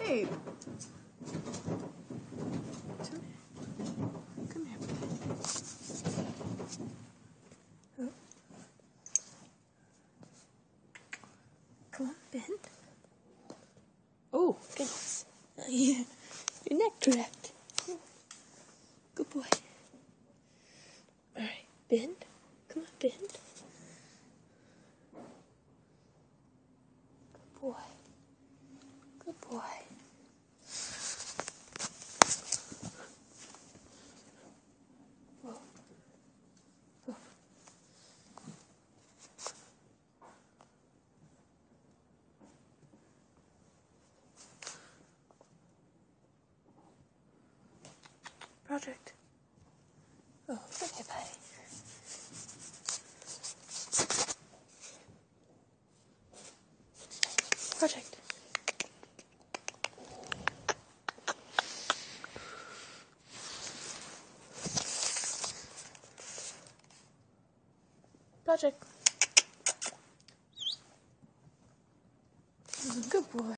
Hey. Come here. Oh. Come on, Ben. Oh, goodness. Yeah. Your neck cracked. Good boy. Alright, bend. Come on, bend. Good boy. Good boy. Whoa. Whoa. Project. Oh, okay, bye. Project. Project. Good boy.